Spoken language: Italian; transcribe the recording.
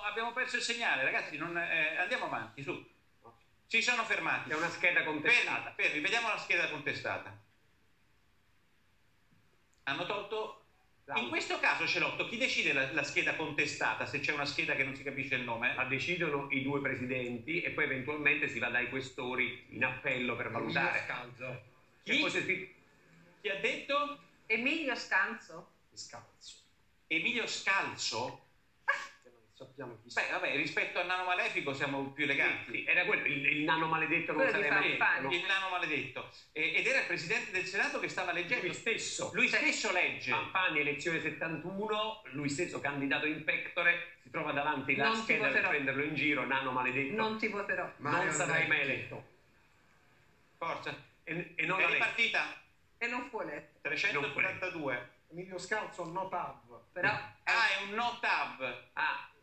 abbiamo perso il segnale, ragazzi, andiamo avanti, su. Si sono fermati. È una scheda contestata. Fermi, vediamo la scheda contestata. Hanno tolto... In questo caso, Celotto, chi decide la scheda contestata, se c'è una scheda che non si capisce il nome? La decidono i due presidenti e poi eventualmente si va dai questori in appello per valutare. Scalzo. Chi ha detto? Emilio Scanzo. Scalzo. Emilio Scalzo? Sappiamo chi Beh, vabbè, rispetto al nano malefico siamo più eleganti. Sì, era quello, il nano maledetto non Quello di sarebbe Fanfani. no? Il nano maledetto. Ed era il presidente del Senato che stava leggendo. Lui stesso legge. Fanfani, elezione 71, lui stesso candidato in pectore, si trova davanti la scheda per prenderlo in giro, nano maledetto. Non ti voterò. Non sarai mai eletto. Forza. E non è la ripartita? E non fu eletto. 382. Emilio Scalzo, no tab. Però... Ah, è un no tab. Ah,